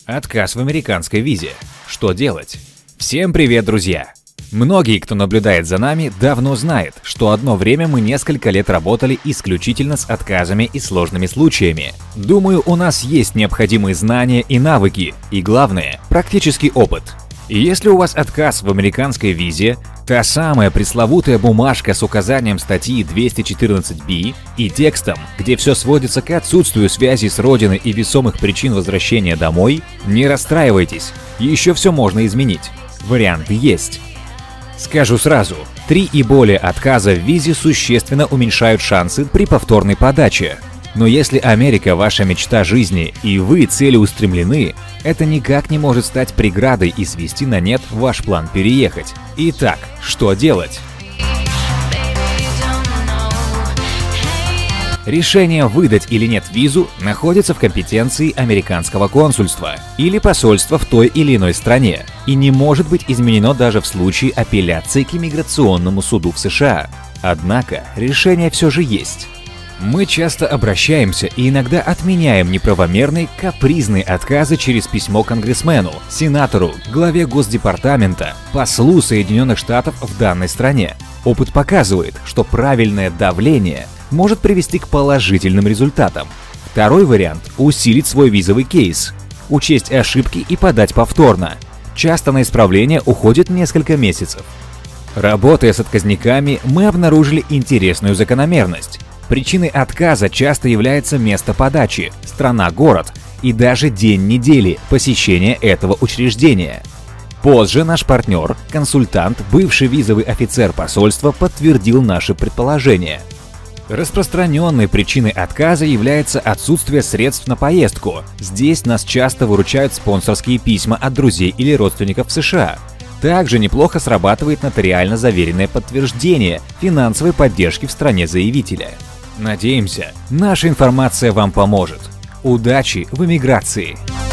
Отказ в американской визе. Что делать? Всем привет, друзья! Многие, кто наблюдает за нами, давно знает, что одно время мы несколько лет работали исключительно с отказами и сложными случаями. Думаю, у нас есть необходимые знания и навыки, и главное, практический опыт. И если у вас отказ в американской визе, та самая пресловутая бумажка с указанием статьи 214b и текстом, где все сводится к отсутствию связи с родиной и весомых причин возвращения домой, не расстраивайтесь, еще все можно изменить. Варианты есть. Скажу сразу, 3 и более отказа в визе существенно уменьшают шансы при повторной подаче. Но если Америка – ваша мечта жизни и вы целеустремлены, это никак не может стать преградой и свести на нет ваш план переехать. Итак, что делать? Решение, выдать или нет визу, находится в компетенции американского консульства или посольства в той или иной стране и не может быть изменено даже в случае апелляции к иммиграционному суду в США. Однако решение все же есть. Мы часто обращаемся и иногда отменяем неправомерные, капризные отказы через письмо конгрессмену, сенатору, главе Госдепартамента, послу Соединенных Штатов в данной стране. Опыт показывает, что правильное давление может привести к положительным результатам. Второй вариант – усилить свой визовый кейс, учесть ошибки и подать повторно. Часто на исправление уходит несколько месяцев. Работая с отказниками, мы обнаружили интересную закономерность. Причиной отказа часто является место подачи, страна-город и даже день недели посещения этого учреждения. Позже наш партнер, консультант, бывший визовый офицер посольства, подтвердил наши предположения. Распространенной причиной отказа является отсутствие средств на поездку. Здесь нас часто выручают спонсорские письма от друзей или родственников в США. Также неплохо срабатывает нотариально заверенное подтверждение финансовой поддержки в стране заявителя. Надеемся, наша информация вам поможет. Удачи в эмиграции!